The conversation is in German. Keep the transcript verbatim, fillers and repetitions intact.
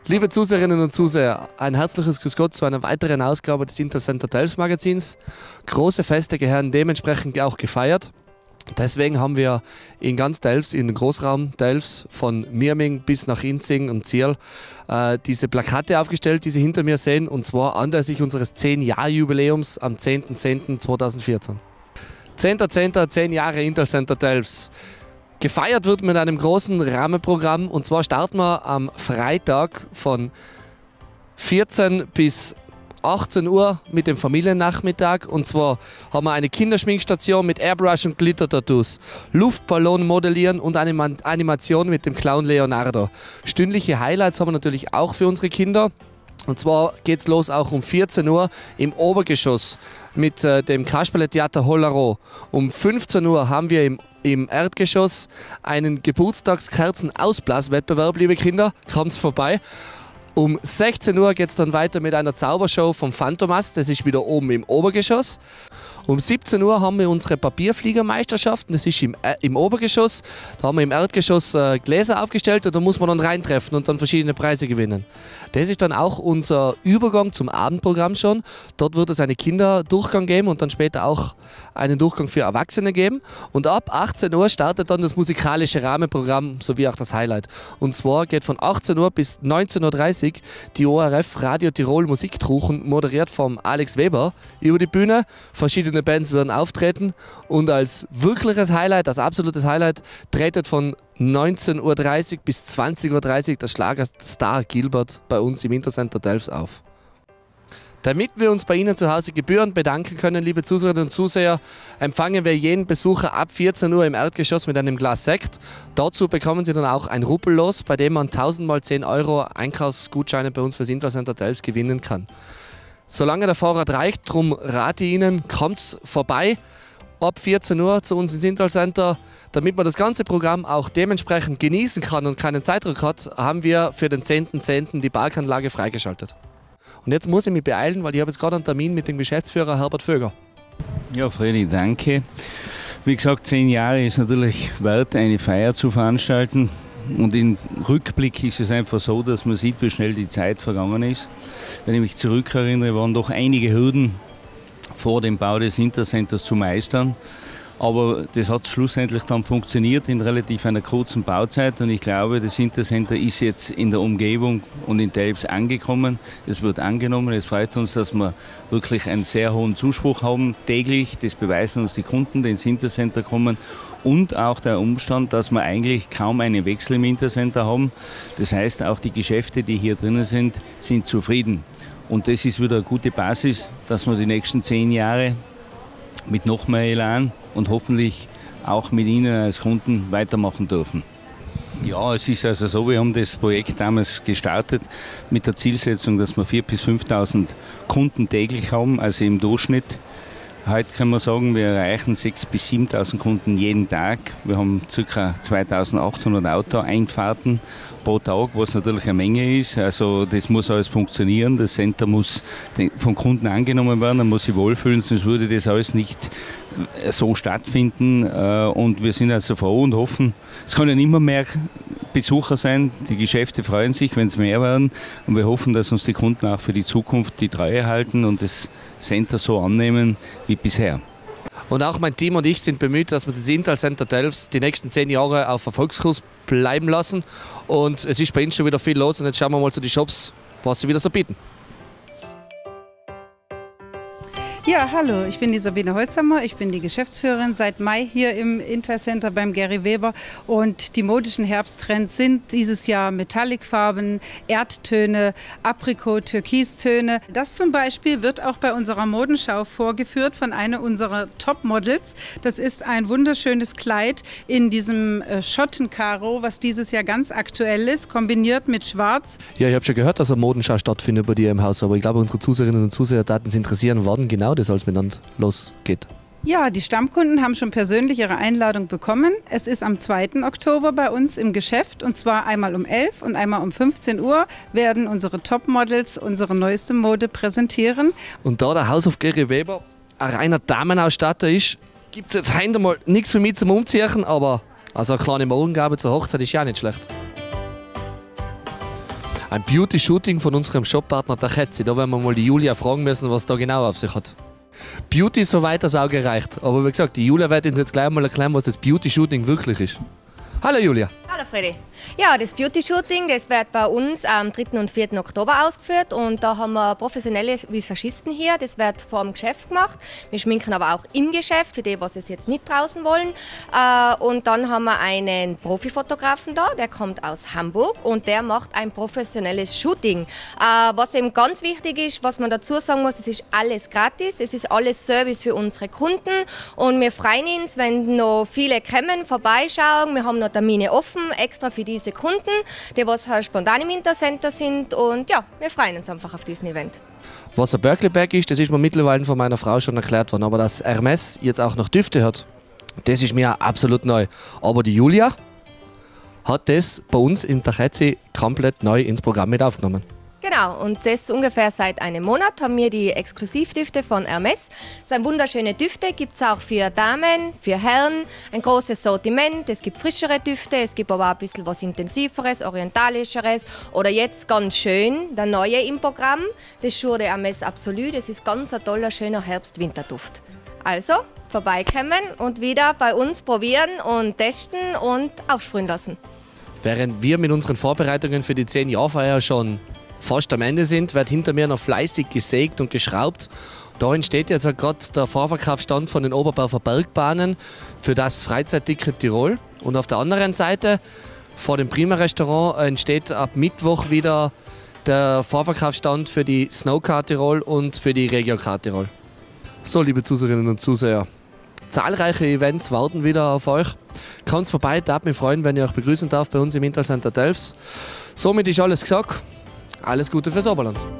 Liebe Zuseherinnen und Zuseher, ein herzliches Grüß Gott zu einer weiteren Ausgabe des Intercenter Delfs Magazins. Große Feste gehören dementsprechend auch gefeiert. Deswegen haben wir in ganz Delfs, in den Großraum Delfs von Mirming bis nach Inzing und Zierl äh, diese Plakate aufgestellt, die Sie hinter mir sehen, und zwar anlässlich unseres zehn Jahr Jubiläums am zehnten zehnten zweitausendvierzehn. zehnter zehnter, zehn Jahre Intercenter Delfs. Gefeiert wird mit einem großen Rahmenprogramm, und zwar starten wir am Freitag von vierzehn bis achtzehn Uhr mit dem Familiennachmittag, und zwar haben wir eine Kinderschminkstation mit Airbrush und Glitter-Tattoos, Luftballon modellieren und eine Animation mit dem Clown Leonardo. Stündliche Highlights haben wir natürlich auch für unsere Kinder. Und zwar geht es los auch um vierzehn Uhr im Obergeschoss mit äh, dem Kasperle-Theater Hollero. Um fünfzehn Uhr haben wir im, im Erdgeschoss einen Geburtstagskerzen-Ausblaswettbewerb, liebe Kinder, kommt's vorbei. Um sechzehn Uhr geht es dann weiter mit einer Zaubershow vom Phantomas, das ist wieder oben im Obergeschoss. Um siebzehn Uhr haben wir unsere Papierfliegermeisterschaften, das ist im, äh, im Obergeschoss. Da haben wir im Erdgeschoss äh, Gläser aufgestellt und da muss man dann reintreffen und dann verschiedene Preise gewinnen. Das ist dann auch unser Übergang zum Abendprogramm schon. Dort wird es einen Kinderdurchgang geben und dann später auch einen Durchgang für Erwachsene geben. Und ab achtzehn Uhr startet dann das musikalische Rahmenprogramm sowie auch das Highlight. Und zwar geht von achtzehn Uhr bis neunzehn Uhr dreißig die O R F Radio Tirol Musiktruchen, moderiert vom Alex Weber, über die Bühne. Verschiedene Bands werden auftreten und als wirkliches Highlight, als absolutes Highlight, tretet von neunzehn Uhr dreißig bis zwanzig Uhr dreißig der Schlagerstar Gilbert bei uns im Intercenter Delfs auf. Damit wir uns bei Ihnen zu Hause gebührend bedanken können, liebe Zuseherinnen und Zuseher, empfangen wir jeden Besucher ab vierzehn Uhr im Erdgeschoss mit einem Glas Sekt. Dazu bekommen Sie dann auch ein Rubbellos, bei dem man tausend mal zehn Euro Einkaufsgutscheine bei uns fürs Intercenter Delfs gewinnen kann. Solange der Vorrat reicht, darum rate ich Ihnen, kommt vorbei ab vierzehn Uhr zu uns ins Intercenter. Damit man das ganze Programm auch dementsprechend genießen kann und keinen Zeitdruck hat, haben wir für den zehnten zehnten die Parkanlage freigeschaltet. Und jetzt muss ich mich beeilen, weil ich habe jetzt gerade einen Termin mit dem Geschäftsführer Herbert Vöger. Ja, Freddy, danke. Wie gesagt, zehn Jahre ist natürlich wert, eine Feier zu veranstalten. Und im Rückblick ist es einfach so, dass man sieht, wie schnell die Zeit vergangen ist. Wenn ich mich zurückerinnere, waren doch einige Hürden vor dem Bau des Intercenters zu meistern. Aber das hat schlussendlich dann funktioniert in relativ einer kurzen Bauzeit, und ich glaube, das Intercenter ist jetzt in der Umgebung und in Delfs angekommen. Es wird angenommen. Es freut uns, dass wir wirklich einen sehr hohen Zuspruch haben täglich. Das beweisen uns die Kunden, die ins Intercenter kommen. Und auch der Umstand, dass wir eigentlich kaum einen Wechsel im Intercenter haben. Das heißt, auch die Geschäfte, die hier drinnen sind, sind zufrieden. Und das ist wieder eine gute Basis, dass wir die nächsten zehn Jahre mit noch mehr Elan und hoffentlich auch mit Ihnen als Kunden weitermachen dürfen. Ja, es ist also so, wir haben das Projekt damals gestartet mit der Zielsetzung, dass wir viertausend bis fünftausend Kunden täglich haben, also im Durchschnitt. Heute kann man sagen, wir erreichen sechstausend bis siebentausend Kunden jeden Tag. Wir haben ca. zweitausendachthundert Autoeinfahrten pro Tag, was natürlich eine Menge ist. Also das muss alles funktionieren. Das Center muss vom Kunden angenommen werden, man muss sich wohlfühlen, sonst würde das alles nicht so stattfinden. Und wir sind also froh und hoffen, es können ja immer mehr Besucher sein. Die Geschäfte freuen sich, wenn es mehr werden. Und wir hoffen, dass uns die Kunden auch für die Zukunft die Treue halten und das Center so annehmen wie bisher. Und auch mein Team und ich sind bemüht, dass wir das Intercenter Delfs die nächsten zehn Jahre auf Erfolgskurs bleiben lassen. Und es ist bei uns schon wieder viel los, und jetzt schauen wir mal zu den Shops, was sie wieder so bieten. Ja, hallo, ich bin die Sabine Holzhammer, ich bin die Geschäftsführerin seit Mai hier im Intercenter beim Gary Weber, und die modischen Herbsttrends sind dieses Jahr Metallicfarben, Erdtöne, Aprikot, Türkistöne. Das zum Beispiel wird auch bei unserer Modenschau vorgeführt von einer unserer Topmodels. Das ist ein wunderschönes Kleid in diesem Schottenkaro, was dieses Jahr ganz aktuell ist, kombiniert mit Schwarz. Ja, ich habe schon gehört, dass eine Modenschau stattfindet bei dir im Haus, aber ich glaube, unsere Zuseherinnen und Zuseher daten sich interessieren, wann genau das alles miteinander losgeht. Ja, die Stammkunden haben schon persönlich ihre Einladung bekommen. Es ist am zweiten Oktober bei uns im Geschäft, und zwar einmal um elf und einmal um fünfzehn Uhr werden unsere Topmodels unsere neueste Mode präsentieren. Und da der Haushof Gary Weber ein reiner Damenausstatter ist, gibt es jetzt heute mal nichts für mich zum Umziehen, aber also eine kleine Morgengabe zur Hochzeit ist ja nicht schlecht. Ein Beauty-Shooting von unserem Shoppartner der Ketzi. Da werden wir mal die Julia fragen müssen, was da genau auf sich hat. Beauty ist soweit das Auge reicht. Aber wie gesagt, die Julia wird uns jetzt gleich mal erklären, was das Beauty-Shooting wirklich ist. Hallo Julia. Hallo Freddy. Ja, das Beauty-Shooting, das wird bei uns am dritten und vierten Oktober ausgeführt und da haben wir professionelle Visagisten hier. Das wird vor dem Geschäft gemacht. Wir schminken aber auch im Geschäft, für die, was es jetzt nicht draußen wollen. Und dann haben wir einen Profifotografen da, der kommt aus Hamburg und der macht ein professionelles Shooting. Was eben ganz wichtig ist, was man dazu sagen muss, es ist alles gratis, es ist alles Service für unsere Kunden und wir freuen uns, wenn noch viele kommen, vorbeischauen. Wir haben noch Termine offen, extra für diese Kunden, die was halt spontan im Intercenter sind und ja, wir freuen uns einfach auf diesen Event. Was ein Berkeley Bag ist, das ist mir mittlerweile von meiner Frau schon erklärt worden, aber dass Hermes jetzt auch noch Düfte hat, das ist mir absolut neu. Aber die Julia hat das bei uns in der Ketzi komplett neu ins Programm mit aufgenommen. Genau, und das ungefähr seit einem Monat haben wir die Exklusivdüfte von Hermes. Das sind wunderschöne Düfte, gibt es auch für Damen, für Herren, ein großes Sortiment. Es gibt frischere Düfte, es gibt aber auch ein bisschen was Intensiveres, Orientalischeres. Oder jetzt ganz schön, der neue im Programm, das Jour de Hermes Absolu. Das ist ganz ein toller, schöner Herbst-Winterduft. Also, vorbeikommen und wieder bei uns probieren und testen und aufsprühen lassen. Während wir mit unseren Vorbereitungen für die zehn Jahr Feier schon fast am Ende sind, wird hinter mir noch fleißig gesägt und geschraubt. Da entsteht jetzt gerade der Vorverkaufsstand von den Oberberger Bergbahnen für das Freizeitticket Tirol. Und auf der anderen Seite, vor dem Prima-Restaurant, entsteht ab Mittwoch wieder der Vorverkaufsstand für die Snowcar Tirol und für die Regio-Car Tirol. So, liebe Zuseherinnen und Zuseher, zahlreiche Events warten wieder auf euch. Kommt vorbei, darf mich freuen, wenn ich euch begrüßen darf bei uns im Intercenter Delfs. Somit ist alles gesagt. Alles Gute fürs Oberland.